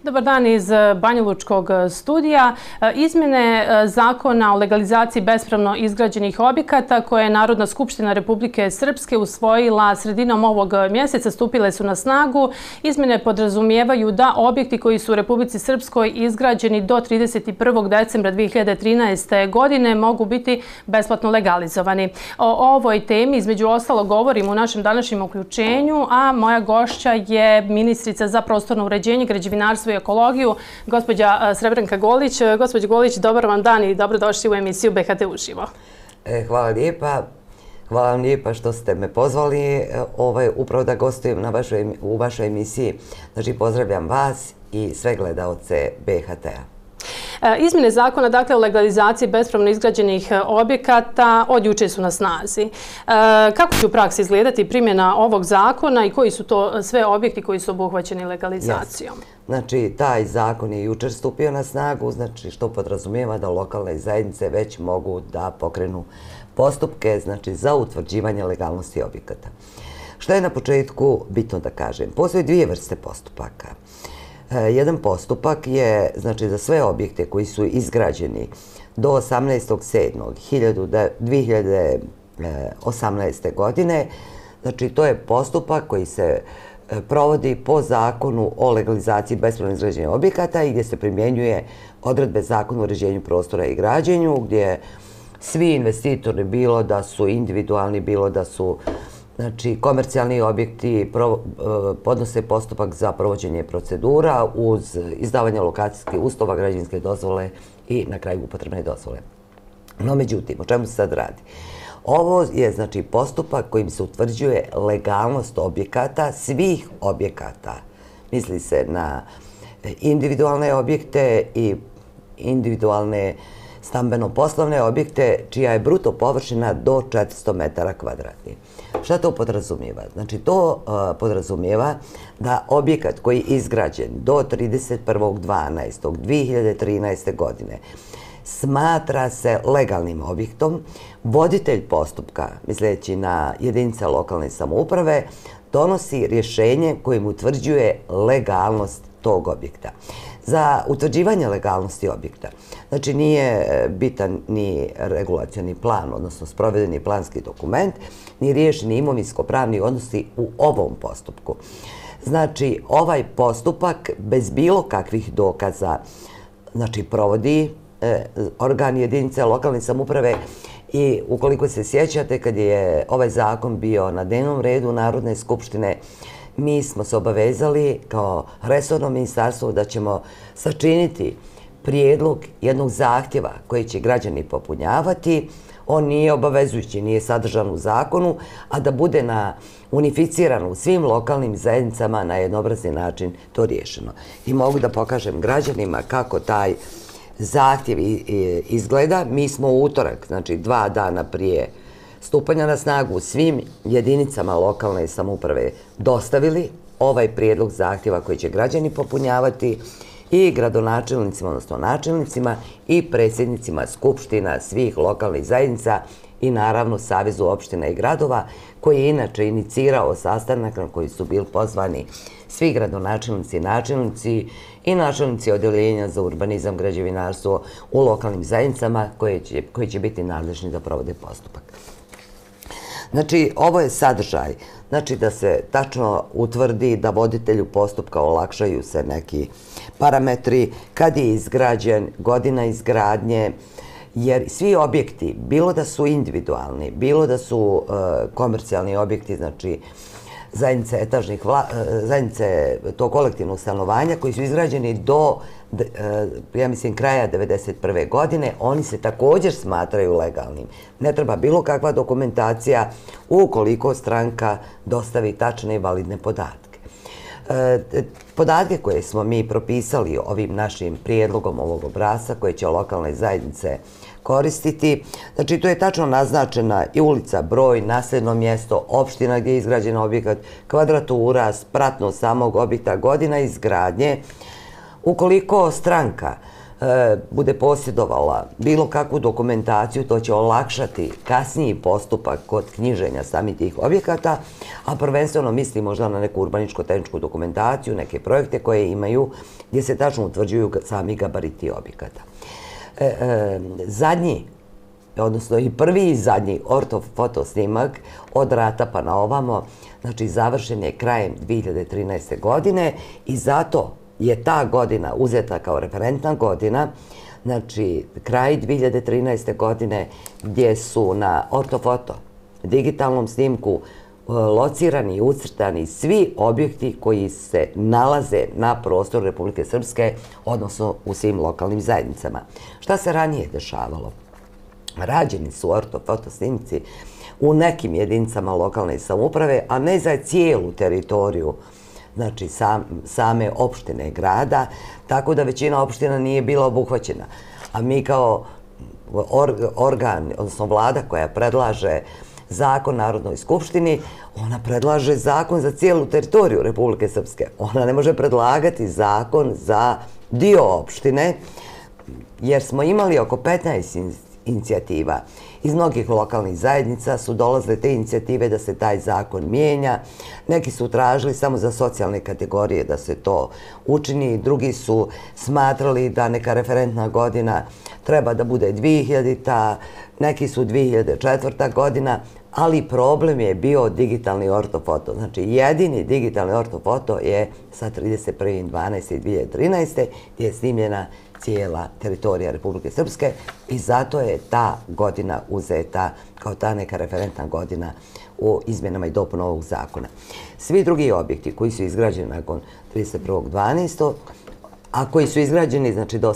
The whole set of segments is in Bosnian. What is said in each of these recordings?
Dobar dan iz Banjalučkog studija. Izmjene zakona o legalizaciji bespravno izgrađenih objekata koje je Narodna skupština Republike Srpske usvojila sredinom ovog mjeseca stupile su na snagu. Izmjene podrazumijevaju da objekti koji su u Republici Srpskoj izgrađeni do 31. decembra 2013. godine mogu biti besplatno legalizovani. O ovoj temi između ostalog govorimo u našem današnjem uključenju, a moja gošća je ministrica za prostorno uređenje, građevinarstvo i ekologiju, gospođa Srebrenka Golić. Gospođo Golić, dobar vam dan i dobrodošli u emisiju BHT Uživo. Hvala lijepa. Hvala vam lijepa što ste me pozvali upravo da gostujem u vašoj emisiji. Znači, pozdravljam vas i sve gledaoce BHT-a. Izmjene zakona, dakle, o legalizaciji bespravno izgrađenih objekata od jučer su na snazi. Kako će u praksi izgledati primjena ovog zakona i koji su to sve objekti koji su obuhvaćeni legalizacijom? Znači, taj zakon je jučer stupio na snagu, znači što podrazumijeva da lokalne zajednice već mogu da pokrenu postupke, znači za utvrđivanje legalnosti objekata. Što je na početku bitno da kažem? Postoje dvije vrste postupaka. Jedan postupak je, znači, za sve objekte koji su izgrađeni do 18.7.2018. godine, znači to je postupak koji se provodi po zakonu o legalizaciji bespravno izgrađenih objekata i gdje se primjenjuje odredbe zakona o uređenju prostora i građenju, gdje svi investitori, bilo da su individualni, bilo da su komercijalni objekti, podnose postupak za provođenje procedura uz izdavanje lokacijskih uslova, građevinske dozvole i na kraju upotrebne dozvole. No, međutim, o čemu se sad radi? Ovo je, znači, postupak kojim se utvrđuje legalnost objekata, svih objekata. Misli se na individualne objekte i individualne stambeno-poslovne objekte čija je bruto površina do 400 metara kvadratnih. Šta to podrazumijeva? Znači, to podrazumijeva da objekat koji je izgrađen do 31.12.2013. godine smatra se legalnim objektom. Voditelj postupka, misleći na jedinice lokalne samouprave, donosi rješenje kojim utvrđuje legalnost tog objekta. Za utvrđivanje legalnosti objekta, znači nije bitan ni regulacioni plan, odnosno sprovedeni planski dokument, ni riješeni imovinsko-pravni odnosi u ovom postupku. Znači, ovaj postupak bez bilo kakvih dokaza, znači, provodi organ jedinice lokalne samouprave i ukoliko se sjećate kad je ovaj zakon bio na dnevnom redu Narodne skupštine, mi smo se obavezali kao resorno ministarstvo da ćemo sačiniti prijedlog jednog zahtjeva koji će građani popunjavati. On nije obavezujući, nije sadržan u zakonu, a da bude unificiran u svim lokalnim zajednicama na jednobrazni način to riješeno. I mogu da pokažem građanima kako taj zahtjev izgleda. Mi smo u utorak, znači 2 dana prije stupanja na snagu, svim jedinicama lokalne samouprave dostavili ovaj prijedlog zahtjeva koji će građani popunjavati i gradonačelnicima, odnosno načelnicima i predsjednicima skupština svih lokalnih zajednica i naravno Savezu opština i gradova, koji je inače inicirao sastanak na koji su bili pozvani svi gradonačelnici i načelnici i načelnici odeljenja za urbanizam, građevinarstvo u lokalnim zajednicama koji će biti nadležni da provode postupak. Znači, ovo je sadržaj, znači da se tačno utvrdi da voditelju postupka olakšaju se neki parametri, kad je izgrađen, godina izgradnje, jer svi objekti, bilo da su individualni, bilo da su komercijalni objekti, znači zajednice tog kolektivnog stanovanja koji su izgrađeni do, ja mislim, kraja 1991. godine, oni se također smatraju legalnim. Ne treba bilo kakva dokumentacija ukoliko stranka dostavi tačne i validne podatke. Podatke koje smo mi propisali ovim našim prijedlogom ovog obrasca koje će lokalne zajednice koristiti, znači tu je tačno naznačena i ulica, broj, naseljeno mjesto, opština gdje je izgrađen objekat, kvadratura, spratnost samog objekta, godina izgradnje. Ukoliko stranka bude posjedovala bilo kakvu dokumentaciju, to će olakšati kasniji postupak kod knjiženja samih tih objekata, a prvenstveno misli možda na neku urbaničko-tehničku dokumentaciju, neke projekte koje imaju gdje se tačno utvrđuju sami gabariti objekata. Zadnji, odnosno i prvi i zadnji ortofoto snimak od rata pa na ovamo, znači završen je krajem 2013. godine i zato je ta godina uzeta kao referentna godina, znači kraj 2013. godine gdje su na ortofoto digitalnom snimku locirani i ucrtani svi objekti koji se nalaze na prostoru Republike Srpske, odnosno u svim lokalnim zajednicama. Šta se ranije dešavalo? Rađeni su ortofoto snimci u nekim jedinicama lokalne samouprave, a ne za cijelu teritoriju, znači same opštine grada, tako da većina opština nije bila obuhvaćena. A mi kao organ, odnosno vlada koja predlaže zakon Narodnoj skupštini, ona predlaže zakon za cijelu teritoriju Republike Srpske. Ona ne može predlagati zakon za dio opštine, jer smo imali oko 15 inicijativa. Iz mnogih lokalnih zajednica su dolazile te inicijative da se taj zakon mijenja. Neki su tražili samo za socijalne kategorije da se to učini, drugi su smatrali da neka referentna godina treba da bude 2000-ta, neki su 2004. godina, ali problem je bio digitalni ortofoto. Znači, jedini digitalni ortofoto je sa 31.12.2013. gdje je snimljena cijela teritorija Republike Srpske i zato je ta godina uzeta kao ta neka referentna godina u izmjenama i dopunu ovog zakona. Svi drugi objekti koji su izgrađeni nakon 31.12. a koji su izgrađeni znači do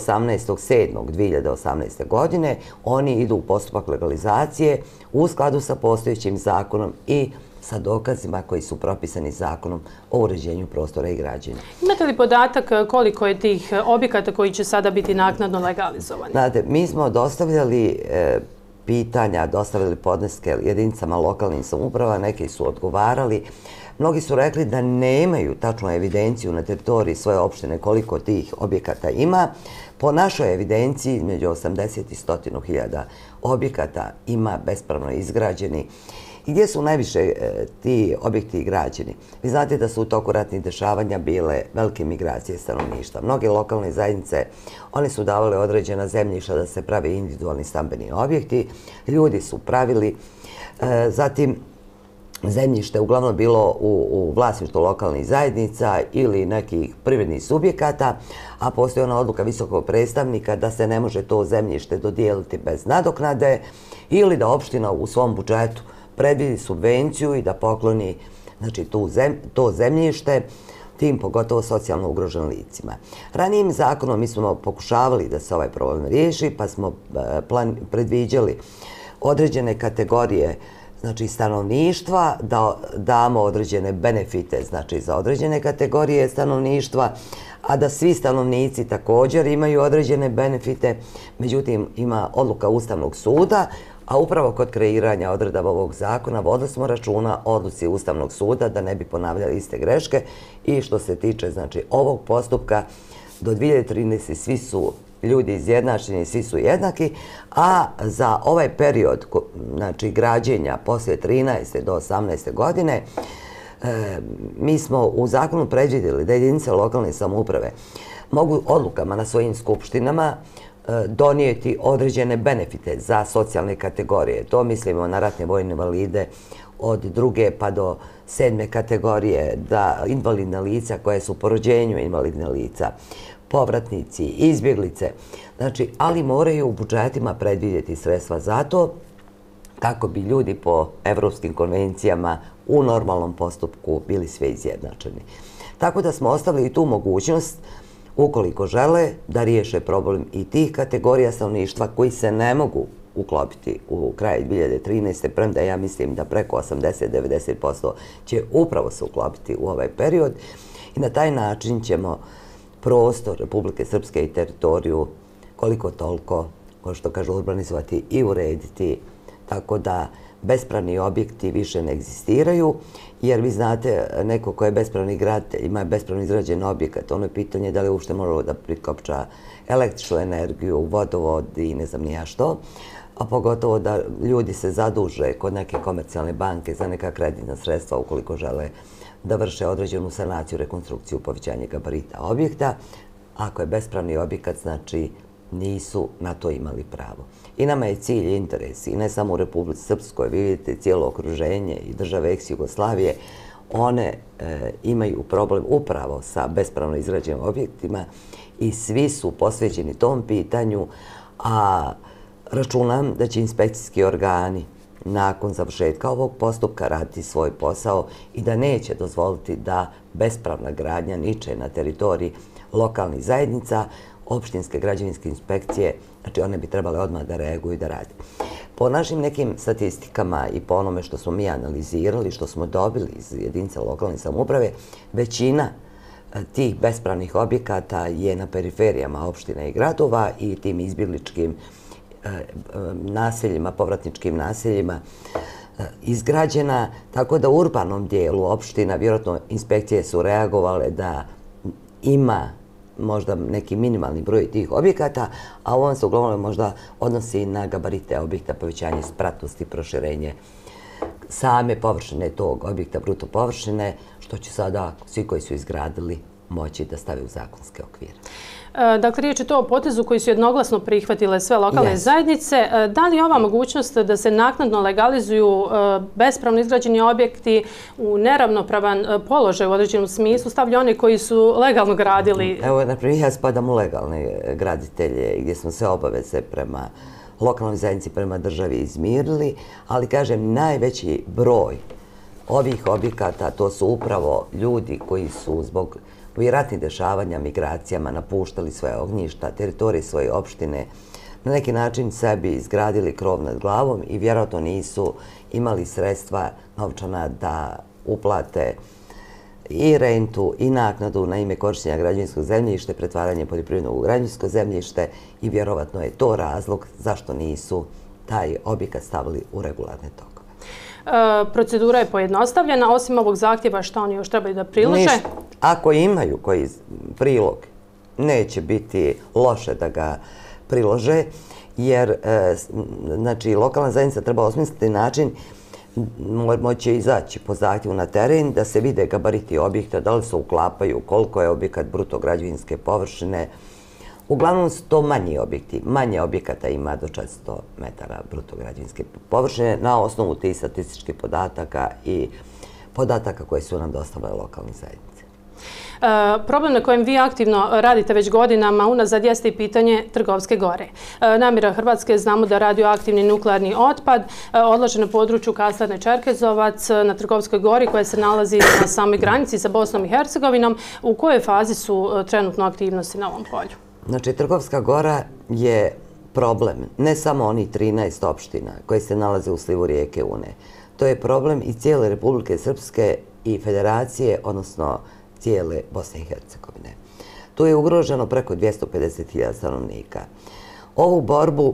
18.7.2018. godine, oni idu u postupak legalizacije u skladu sa postojećim zakonom i sa dokazima koji su propisani zakonom o uređenju prostora i građenja. Imate li podatak koliko je tih objekata koji će sada biti naknadno legalizovani? Znate, mi smo dostavljali pitanja, dostavljali podneske jedinicama lokalnih samouprava, neki su odgovarali. Mnogi su rekli da nemaju tačnu evidenciju na teritoriji svoje opštine koliko tih objekata ima. Po našoj evidenciji, između 80 i 100.000 objekata ima bespravno izgrađeni. I gdje su najviše ti objekti građeni? Vi znate da su u toku ratnih dešavanja bile velike migracije stanovništva. Mnoge lokalne zajednice, one su davale određena zemljišta da se pravi individualni stambeni objekti. Ljudi su pravili, zatim zemljište uglavnom bilo u vlasništvu lokalnih zajednica ili nekih privrednih subjekata, a postoji ona odluka visokog predstavnika da se ne može to zemljište dodijeliti bez nadoknade ili da opština u svom budžetu predvidi subvenciju i da pokloni to zemljište tim pogotovo socijalno ugroženim licima. Ranijim zakonom mi smo pokušavali da se ovaj problem riješi, pa smo predviđali određene kategorije stanovništva, da damo određene benefite za određene kategorije stanovništva, a da svi stanovnici također imaju određene benefite. Međutim, ima odluka Ustavnog suda, a upravo kod kreiranja odredaba ovog zakona vodili smo računa o odluci Ustavnog suda da ne bi ponavljali iste greške i što se tiče ovog postupka do 2013. svi su ljudi izjednačeni, svi su jednaki, a za ovaj period građenja poslije 13. do 18. godine mi smo u zakonu predvidjeli da jedinice lokalne samouprave mogu odlukama na svojim skupštinama donijeti određene benefite za socijalne kategorije. To mislimo na ratne vojne invalide od 2. pa do 7. kategorije, da invalidna lica koje su po rođenju invalidna lica, povratnici, izbjeglice, ali moraju u budžetima predvidjeti sredstva za to kako bi ljudi po evropskim konvencijama u normalnom postupku bili sve izjednačeni. Tako da smo ostavili tu mogućnost, ukoliko žele, da riješe problem i tih kategorija stanovništva koji se ne mogu uklopiti u kraju 2013. premda ja mislim da preko 80-90% će upravo se uklopiti u ovaj period i na taj način ćemo prostor Republike Srpske i teritoriju koliko toliko, kao što kažu, urbanizovati i urediti, tako da bespravni objekti više ne egzistiraju, jer vi znate, neko ko je bespravni graditelj, ima bespravno izgrađen objekat, ono je pitanje da li uopšte moralo da prikopča električnu energiju, vodovod i ne znam ni ja što, a pogotovo da ljudi se zaduže kod neke komercijalne banke za neka kreditna sredstva ukoliko žele da vrše određenu sanaciju, rekonstrukciju, povećanje gabarita objekta. Ako je bespravni objekat, znači nisu na to imali pravo. I nama je cilj i interes, i ne samo u Republici Srpskoj, vidite cijelo okruženje i države ex-Jugoslavije, one imaju problem upravo sa bespravno izgrađenim objektima i svi su posvećeni tom pitanju, a računam da će inspekcijski organi nakon završetka ovog postupka raditi svoj posao i da neće dozvoliti da bespravna gradnja niče na teritoriji lokalnih zajednica, opštinske građevinske inspekcije, znači one bi trebale odmah da reaguju i da rade. Po našim nekim statistikama i po onome što smo mi analizirali, što smo dobili iz jedinica lokalne samouprave, većina tih bespravnih objekata je na periferijama opština i gradova i tim izbjegličkim naseljima, povratničkim naseljima izgrađena, tako da u urbanom dijelu opština, vjerojatno inspekcije su reagovale da ima možda neki minimalni broj tih objekata, a ovo se uglavnom možda odnosi na gabarite objekta, povećanje spratnosti, proširenje same površine tog objekta, bruto površine, što će sada svi koji su izgradili moći da stave u zakonske okvire. Dakle, riječ je to o potezu koji su jednoglasno prihvatile sve lokalne zajednice. Da li je ova mogućnost da se naknadno legalizuju bespravno izgrađeni objekti u neravnopravan položaj u određenom smislu stavlja one koji su legalno gradili? Evo, naprimjer, ja spadam u legalne graditelje gdje smo sve obaveze prema lokalnoj zajednici, prema državi izmirili, ali kažem, najveći broj ovih objekata to su upravo ljudi koji su zbog ratnih dešavanja, migracijama, napuštali svoje ognjišta, teritorije svoje opštine, na neki način sebi izgradili krov nad glavom i vjerojatno nisu imali sredstva novčana da uplate i rentu i naknadu na ime korištenja građevinskog zemljišta, pretvaranje poljoprivrednog u građevinsko zemljište i vjerojatno je to razlog zašto nisu taj objekat stavili u regularne tokove. Procedura je pojednostavljena, osim ovog zahtjeva što oni još trebaju da prilože? Ništa. Ako imaju koji prilog, neće biti loše da ga prilože, jer znači, lokalna zajednica treba osmisliti način, moće izaći po zahtjevu na teren, da se vide gabariti objekta, da li se uklapaju, koliko je objekat bruto građevinske površine. Uglavnom su to manji objekti. Manje objekata ima do 400 metara bruto građevinske površine na osnovu tih statističkih podataka i podataka koje su nam dostavile lokalne zajednice. Problem na kojem vi aktivno radite već godinama unazad jeste i pitanje Trgovske gore. Namjera Hrvatske, znamo da radioaktivni nuklearni otpad odložen na području kasarne Čerkezovac na Trgovskoj gori koja se nalazi na samoj granici sa Bosnom i Hercegovinom. U kojoj fazi su trenutno aktivnosti na ovom polju? Znači, Trgovska gora je problem ne samo onih 13 opština koje se nalaze u slivu rijeke Une. To je problem i cijele Republike Srpske i Federacije, odnosno cijele Bosne i Hercegovine. Tu je ugroženo preko 250.000 stanovnika. Ovu borbu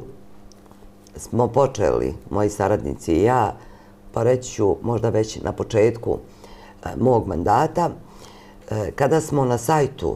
smo počeli, moji saradnici i ja, pa reći ću možda već na početku mog mandata, kada smo na sajtu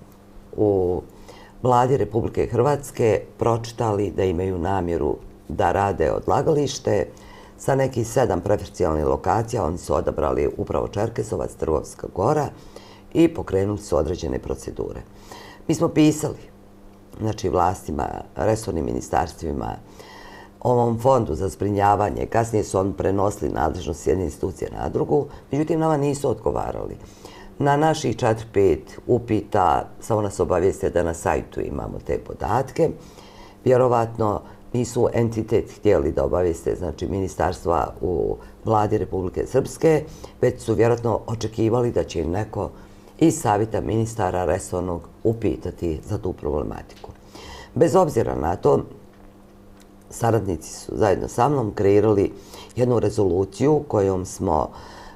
u Vladi Republike Hrvatske pročitali da imaju namjeru da rade odlagalište sa nekih 7 preferencijalnih lokacija. Oni su odabrali upravo Čerkezovac, Trgovska gora i pokrenuli su određene procedure. Mi smo pisali, znači vlastima, resornim ministarstvima, ovom fondu za zbrinjavanje, kasnije su oni prenosili nadležnost s jedne institucije na drugu, međutim nama nisu odgovarali. Na naših 4-5 upita samo nas obavijeste da na sajtu imamo te podatke. Vjerovatno nisu entitet htjeli da obavijeste, znači ministarstva u Vladi Republike Srpske, već su vjerojatno očekivali da će im neko iz savjeta ministara resornog upitati za tu problematiku. Bez obzira na to, saradnici su zajedno sa mnom kreirali jednu rezoluciju kojom smo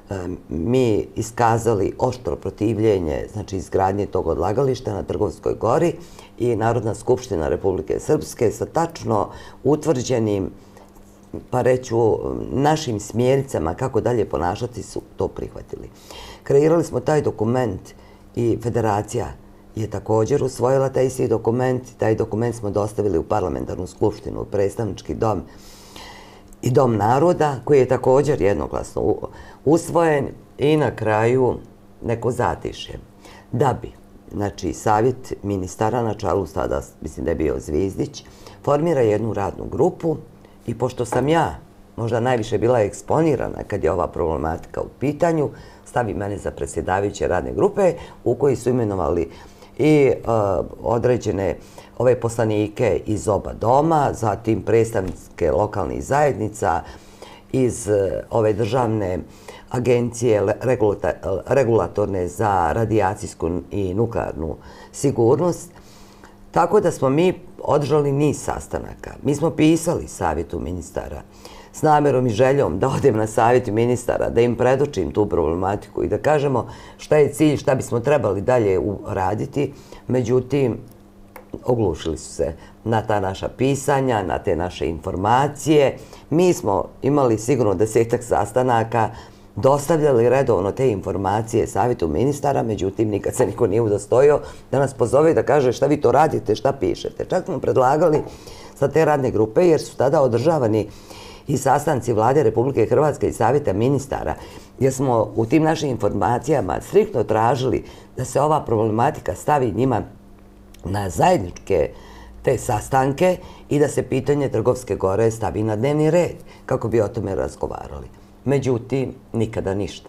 mi iskazali oštro protivljenje, znači izgradnje tog odlagališta na Trgovskoj gori i Narodna skupština Republike Srpske sa tačno utvrđenim pa reću našim smjernicama kako dalje ponašati su to prihvatili. Kreirali smo taj dokument i federacija je također usvojila taj isti dokument. Taj dokument smo dostavili u parlamentarnu skupštinu, u predstavnički dom i dom naroda, koji je također jednoglasno usvojen i na kraju neko zatišje. Da bi, znači, savjet ministara na čelu, tada mislim da je bio Zvizdić, formira jednu radnu grupu i pošto sam ja možda najviše bila eksponirana kad je ova problematika u pitanju, stavi mene za predsjedavajuće radne grupe u kojoj su imenovali i određene ove poslanike iz oba doma, zatim predstavnike lokalnih zajednica iz ove državne agencije regulatorne za radijacijsku i nuklearnu sigurnost. Tako da smo mi održali niz sastanaka. Mi smo pisali savjetu ministara s namjerom i željom da odem na savjet ministara, da im predočim tu problematiku i da kažemo šta je cilj, šta bismo trebali dalje raditi. Međutim, oglušili su se na ta naša pisanja, na te naše informacije. Mi smo imali sigurno 10-ak sastanaka, dostavljali redovno te informacije savjetu ministara, međutim nikad se niko nije udostojio da nas pozove i da kaže šta vi to radite, šta pišete. Čak smo predlagali sa te radne grupe, jer su tada održavani i sastanci Vlade Republike Hrvatske i savjeta ministara, gdje smo u tim našim informacijama striktno tražili da se ova problematika stavi njima na zajedničke te sastanke i da se pitanje Trgovske gore stavi na dnevni red kako bi o tome razgovarali. Međutim, nikada ništa.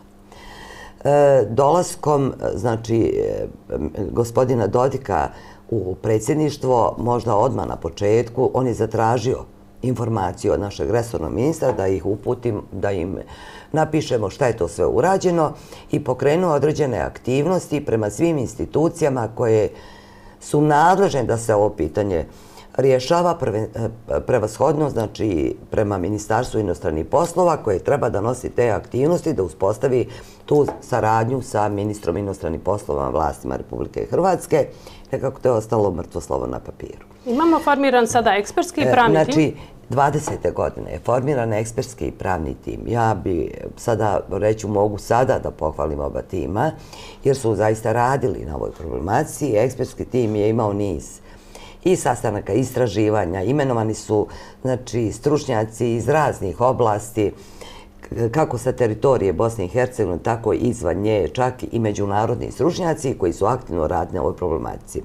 Dolaskom, znači, gospodina Dodika u predsjedništvo, možda odmah na početku, on je zatražio informaciju od našeg resornog ministra da ih uputim, da im napišemo šta je to sve urađeno i pokrenuo određene aktivnosti prema svim institucijama koje su nadležne da se ovo pitanje rješava, prevashodno, znači, prema Ministarstvu inostranih poslova koje treba da nosi te aktivnosti, da uspostavi tu saradnju sa ministrom inostranih poslova vlastima Republike Hrvatske, nekako to je ostalo mrtvo slovo na papiru. Imamo formiran sada ekspertski i pravni tim? Znači, 20. godine je formiran ekspertski i pravni tim. Ja bi sada, reću, mogu sada da pohvalim oba tima, jer su zaista radili na ovoj problematici. Ekspertski tim je imao niz i sastanaka, istraživanja, imenovani su, znači, stručnjaci iz raznih oblasti, kako sa teritorije Bosne i Hercegovine, tako i izvan nje, čak i međunarodni stručnjaci koji su aktivno radili na ovoj problematici.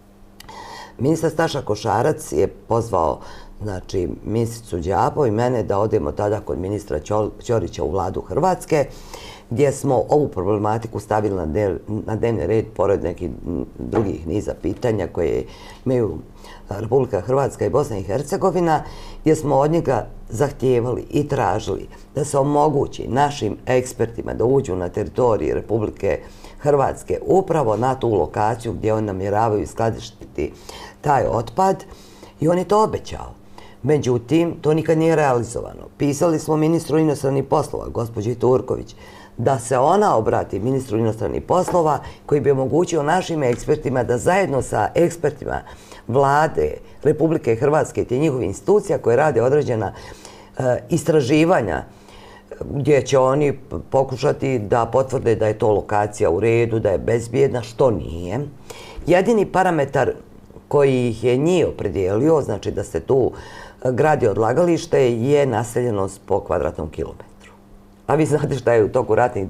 Ministar Staša Košarac je pozvao, znači, ministricu Đabo i mene da odemo tada kod ministra Ćorića u Vladu Hrvatske, gdje smo ovu problematiku stavili na dnevni red pored nekih drugih niza pitanja koje imaju Republika Hrvatska i Bosna i Hercegovina, gdje smo od njega zahtijevali i tražili da se omogući našim ekspertima da uđu na teritoriji Republike Hrvatske upravo na tu lokaciju gdje oni namjeravaju skladištiti taj otpad, i on je to obećao. Međutim, to nikad nije realizovano. Pisali smo ministru inostranih poslova, gospođi Turković, da se ona obrati ministru inostranih poslova koji bi omogućio našim ekspertima da zajedno sa ekspertima Vlade Republike Hrvatske i te njihovih institucija koje rade određena istraživanja gdje će oni pokušati da potvrde da je to lokacija u redu, da je bezbjedna, što nije. Jedini parametar koji ih je njih opredijelio, znači da se tu gradi odlagalište, je naseljenost po kvadratnom kilometru. A vi znate šta je u toku ratnih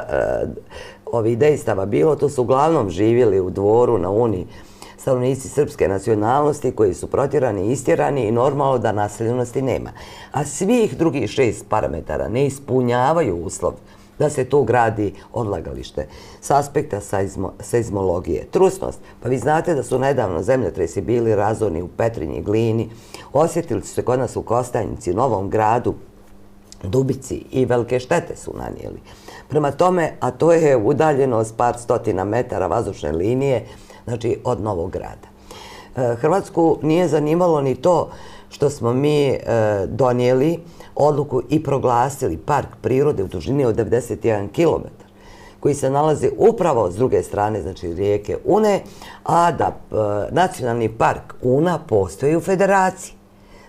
ovih dejstava bilo, to su uglavnom živjeli u Dvoru, na Uni, stanovnici srpske nacionalnosti koji su protjerani i istjerani i normalno da naseljenosti nema. A svih drugih 6 parametara ne ispunjavaju uslov da se tu gradi odlagalište. S aspekta seizmologije, trusnost, pa vi znate da su nedavno zemljotresi bili razorni u Petrinji i Glini, osjetili su se kod nas u Kostajnici, Novom Gradu, Dubici i velike štete su nanijeli. Prema tome, a to je udaljenost par stotina metara vazdušne linije, znači od Novog Grada. Hrvatsku nije zanimalo ni to što smo mi donijeli odluku i proglasili park prirode u dužini od 91 km, koji se nalazi upravo s druge strane, znači rijeke Une, a da nacionalni park Una postoji u Federaciji.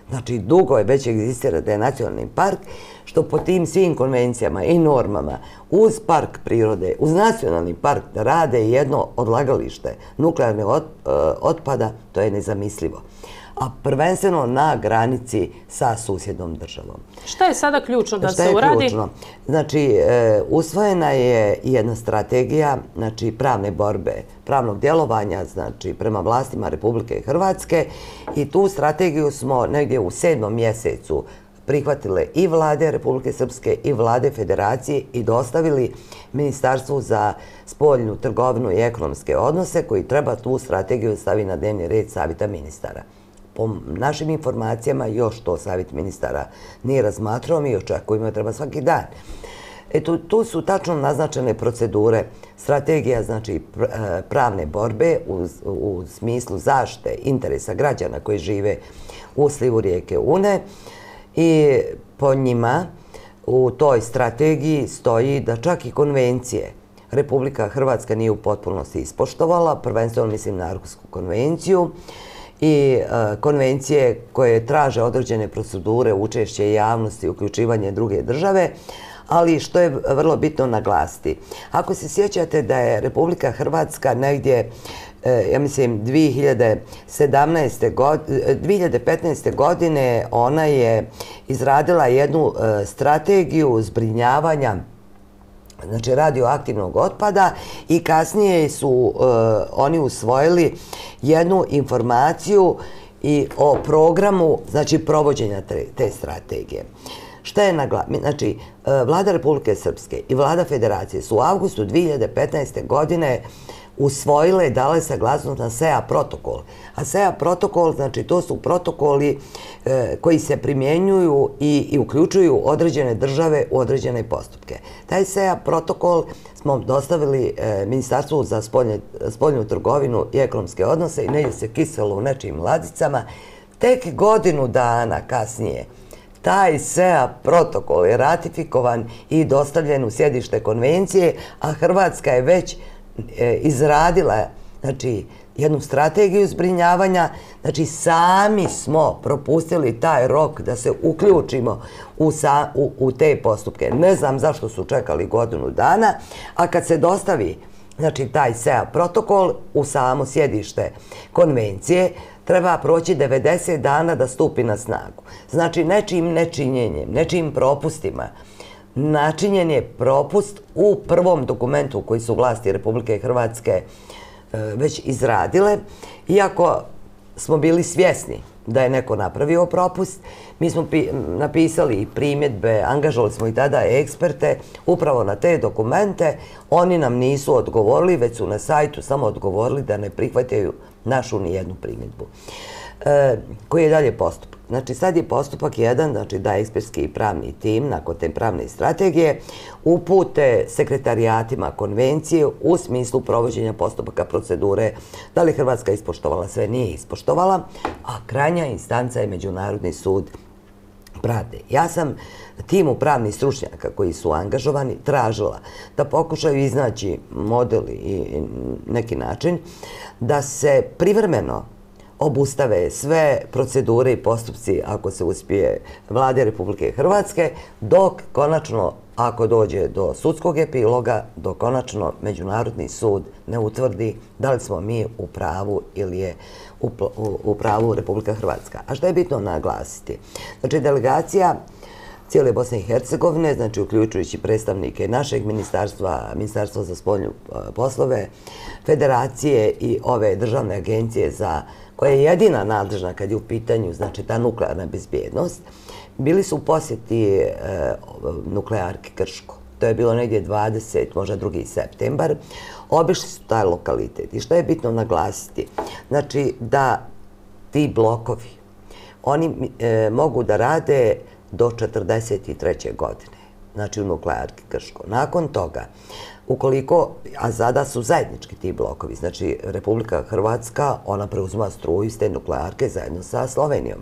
znači dugo je već egzistira da je nacionalni park, što po tim svim konvencijama i normama uz park prirode, uz nacionalni park da rade jedno odlagalište nuklearnog otpada, to je nezamislivo. A prvenstveno na granici sa susjednom državom. Šta je sada ključno da se uradi? Šta je ključno? Znači, usvojena je jedna strategija, znači, pravne borbe, pravnog djelovanja, znači, prema vlastima Republike Hrvatske i tu strategiju smo negdje u 7. mjesecu prihvatile i vlade Republike Srpske i vlade Federacije i dostavili Ministarstvu za spoljnu trgovinu i ekonomske odnose koji treba tu strategiju staviti na dnevni red savjeta ministara. Po našim informacijama još to savjet ministara nije razmatrao, mi očekujemo da treba svaki dan. Tu su tačno naznačene procedure, strategija znači pravne borbe u smislu zaštite interesa građana koji žive u slivu rijeke Une i po njima u toj strategiji stoji da čak i konvencije Republika Hrvatska nije u potpunosti ispoštovala, prvenstveno mislim na Arhusku konvenciju, i konvencije koje traže određene procedure, učešće javnosti, uključivanje druge države, ali što je vrlo bitno naglasiti. Ako se sjećate da je Republika Hrvatska negdje, ja mislim, 2015. godine ona je izradila jednu strategiju zbrinjavanja znači radioaktivnog otpada i kasnije su oni usvojili jednu informaciju i o programu znači provođenja te strategije. Šta je naglasiti? Znači, vlada Republike Srpske i vlada Federacije su u avgustu 2015. godine usvojile i dale saglasnost na SEA protokol. A SEA protokol, znači to su protokoli koji se primjenjuju i uključuju određene države u određene postupke. Taj SEA protokol smo dostavili Ministarstvu za spoljnu trgovinu i ekonomske odnose i negdje se kiselo u nečijim ladicama. Tek godinu dana kasnije taj SEA protokol je ratifikovan i dostavljen u sjedište konvencije, a Hrvatska je već izradila znači, jednu strategiju zbrinjavanja. Znači, sami smo propustili taj rok da se uključimo u te postupke. Ne znam zašto su čekali godinu dana, a kad se dostavi znači, taj SEA protokol u samo sjedište konvencije, treba proći 90 dana da stupi na snagu. Znači, nečijim nečinjenjem, nečijim propustima, načinjen je propust u prvom dokumentu koji su vlasti Republike Hrvatske već izradile. Iako smo bili svjesni da je neko napravio propust, mi smo napisali primjedbe, angažovali smo i tada eksperte upravo na te dokumente. Oni nam nisu odgovorili, već su na sajtu samo odgovorili da ne prihvataju našu nijednu primjedbu. Koji je dalje postupak? Znači, sad je postupak jedan, znači da ekspertski i pravni tim nakon te pravne strategije upute sekretarijatima konvencije u smislu provođenja postupaka procedure da li Hrvatska ispoštovala sve, nije ispoštovala, a krajnja instanca je Međunarodni sud pravde. Ja sam timu pravnih stručnjaka koji su angažovani tražila da pokušaju iznaći model i neki način da se privremeno obustave sve procedure i postupci ako se uspije vlade Republike Hrvatske, dok konačno, ako dođe do sudskog epiloga, dok konačno Međunarodni sud ne utvrdi da li smo mi u pravu ili je u pravu Republika Hrvatska. A što je bitno naglasiti? Znači, delegacija cijele Bosne i Hercegovine, znači uključujući predstavnike našeg Ministarstva za spoljne poslove, Federacije i ove državne agencije koja je jedina nadležna kad je u pitanju znači ta nuklearna bezbjednost, bili su u posjeti nuklearki Krško. To je bilo negdje 20, možda 2. septembar. Obišli su taj lokalitet. I što je bitno naglasiti? Znači da ti blokovi, oni mogu da rade do 43. godine, znači u nuklearki Krško. Nakon toga, ukoliko, a sada su zajednički ti blokovi, znači Republika Hrvatska, ona preuzima struju iz te nuklearke zajedno sa Slovenijom.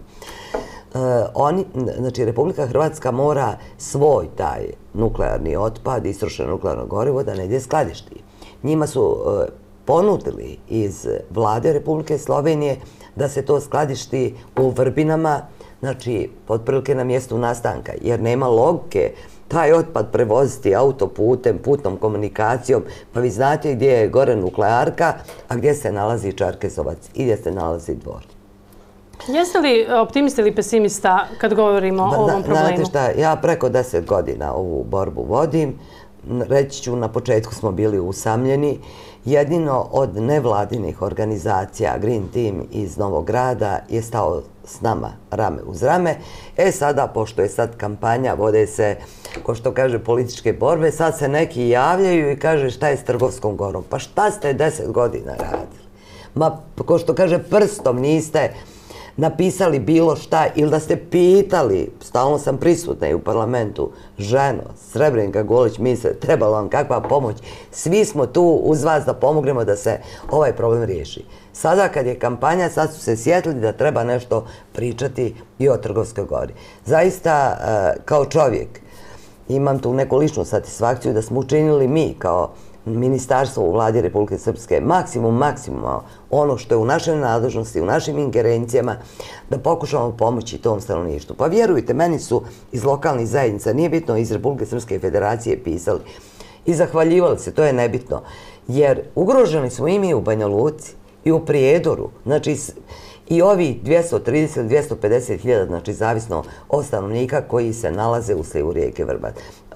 Znači, Republika Hrvatska mora svoj taj nuklearni otpad, istrošeno nuklearno gorivo, da negdje skladišti. Njima su ponudili iz vlade Republike Slovenije da se to skladišti u Vrbinama, znači, otprilike na mjestu nastanka, jer nema logike taj otpad prevoziti autoputem, putnom komunikacijom, pa vi znate gdje je gore nuklearka, a gdje se nalazi Čerkezovac i gdje se nalazi Dvor. Jeste li optimista ili pesimista kad govorimo o ovom problemu? Znate šta, ja preko 10 godina ovu borbu vodim. Reći ću, na početku smo bili usamljeni. Jedino od nevladinih organizacija Green Team iz Novog Grada je stao s nama rame uz rame. Sada, pošto je sad kampanja, vode se, ko što kaže, političke borbe, sad se neki javljaju i kaže šta je s Trgovskom Gorom. Pa šta ste 10 godina radili? Ma, ko što kaže, prstom niste napisali bilo šta ili da ste pitali, stalno sam prisutna i u parlamentu, ženo, Srebrenika Golić, misle, trebala vam kakva pomoć, svi smo tu uz vas da pomognemo da se ovaj problem riješi. Sada kad je kampanja, sad su se sjetili da treba nešto pričati i o Trgovskoj Gori. Zaista, kao čovjek, imam tu neku ličnu satisfakciju da smo učinili mi kao ministarstvo u vladi Republike Srpske maksimum ono što je u našoj nadležnosti, u našim ingerencijama, da pokušamo pomoći tom stanovništvu. Pa vjerujte, meni su iz lokalnih zajednica, nije bitno, iz Republike Srpske federacije pisali i zahvaljivali se, to je nebitno, jer ugroženi smo i mi u Banja Luci i u Prijedoru, znači i ovi 230-250 hiljada, znači zavisno od stanovnika koji se nalaze u slivu rijeke Vrbat.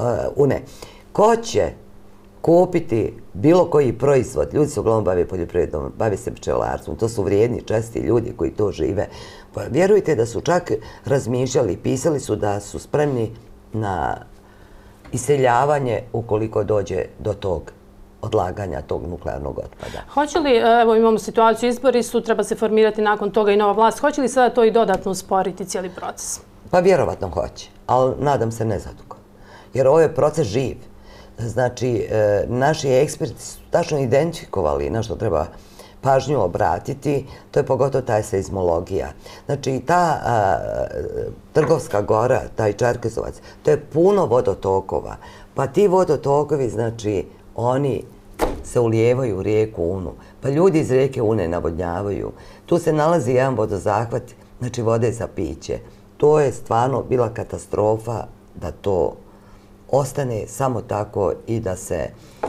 Ko će kupiti bilo koji proizvod, ljudi se uglavnom bave poljoprivredom, bave se pčelarstvom, to su vrijedni, česti ljudi koji to žive. Pa vjerujte da su čak razmišljali, pisali su da su spremni na iseljavanje ukoliko dođe do tog odlaganja tog nuklearnog otpada. Hoće li, evo imamo situaciju, izbori su, treba se formirati nakon toga i nova vlast, hoće li sada to i dodatno usporiti cijeli proces? Pa vjerovatno hoće, ali nadam se ne zadugo. Jer ovo je proces živ. Znači, naši eksperti su tačno identifikovali na što treba pažnju obratiti, to je pogotovo ta seizmologija. Znači, ta Trgovska Gora, taj Čerkezovac, to je puno vodotokova. Pa ti vodotokovi, znači, oni se ulijevaju u rijeku Unu. Pa ljudi iz rijeke Une navodnjavaju. Tu se nalazi jedan vodozahvat, znači vode za piće. To je stvarno bila katastrofa da to ostane samo tako i da se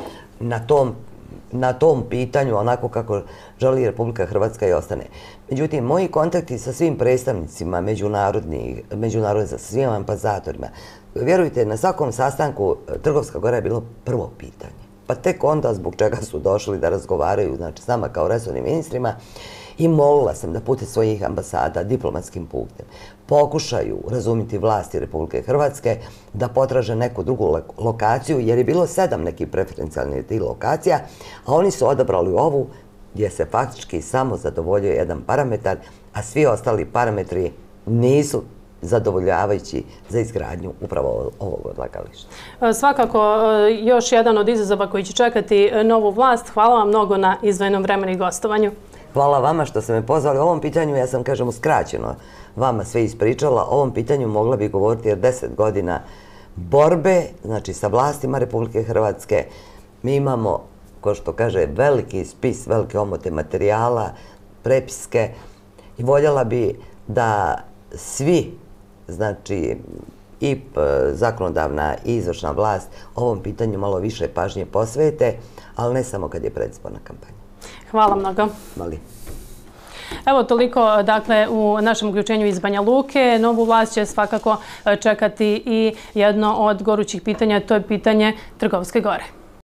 na tom pitanju, onako kako želi Republika Hrvatska, i ostane. Međutim, moji kontakti sa svim predstavnicima međunarodnih, sa svim ambasadorima, vjerujte, na svakom sastanku Trgovska Gora je bilo prvo pitanje. Pa tek onda zbog čega su došli da razgovaraju, znači s nama kao resornim ministrima, i molila sam da putem svojih ambasada, diplomatskim putem, pokušaju razumjeti vlasti Republike Hrvatske, da potraže neku drugu lokaciju, jer je bilo 7 nekih preferencijalnih tih lokacija, a oni su odabrali ovu gdje se faktički samo zadovoljuje jedan parametar, a svi ostali parametri nisu zadovoljavajući za izgradnju upravo ovog odlagališta. Svakako, još jedan od izazova koji će čekati novu vlast. Hvala vam mnogo na izdvojenom vremenu i gostovanju. Hvala vama što ste me pozvali. O ovom pitanju, ja sam, kažemo, skraćeno vama sve ispričala. O ovom pitanju mogla bih govoriti jer 10 godina borbe, znači sa vlastima Republike Hrvatske, mi imamo, ko što kaže, veliki spis, velike omote materijala, prepiske, i voljela bi da svi, znači i zakonodavna i izvršna vlast, ovom pitanju malo više pažnje posvete, ali ne samo kad je predizborna kampanja. Hvala mnogo. Mali. Evo toliko, dakle, u našem uključenju iz Banja Luke. Novu vlast će svakako čekati i jedno od gorućih pitanja, to je pitanje Trgovske Gore.